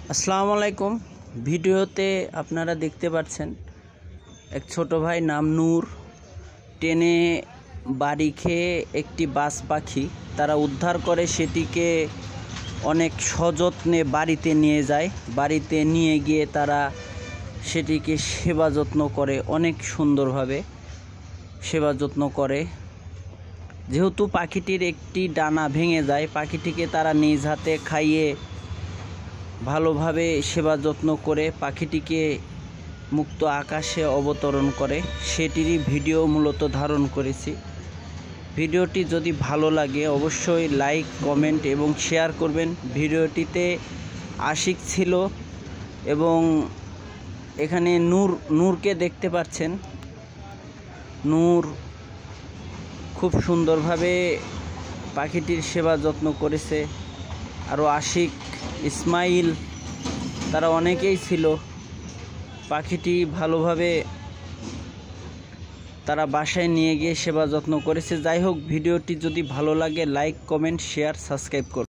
আসসালামু আলাইকুম। ভিডিওতে আপনারা দেখতে পাচ্ছেন এক ছোট ভাই নাম নূর টেনে বাড়ি খেয়ে একটি বাজ পাখি তারা উদ্ধার করে সেটিকে অনেক সযত্নে বাড়িতে নিয়ে যায়। বাড়িতে নিয়ে গিয়ে তারা সেটিকে সেবা যত্ন করে, অনেক সুন্দরভাবে সেবা যত্ন করে। যেহেতু পাখিটির একটি ডানা ভেঙে যায়, পাখিটিকে তারা নিজ হাতে খাইয়ে ভালোভাবে সেবা যত্ন করে পাখিটিকে মুক্ত আকাশে অবতরণ করে, সেটিরই ভিডিও মূলত ধারণ করেছি। ভিডিওটি যদি ভালো লাগে অবশ্যই লাইক, কমেন্ট এবং শেয়ার করবেন। ভিডিওটিতে আশিক ছিল এবং এখানে নূরকে দেখতে পাচ্ছেন। নূর খুব সুন্দরভাবে পাখিটির সেবা যত্ন করেছে। আরও আশিক, ইসমাইল, তারা অনেকেই ছিল। পাখিটি ভালোভাবে তারা বাসায় নিয়ে গিয়ে সেবা যত্ন করেছে। যাই হোক, ভিডিওটি যদি ভালো লাগে লাইক, কমেন্ট, শেয়ার, সাবস্ক্রাইব করুন।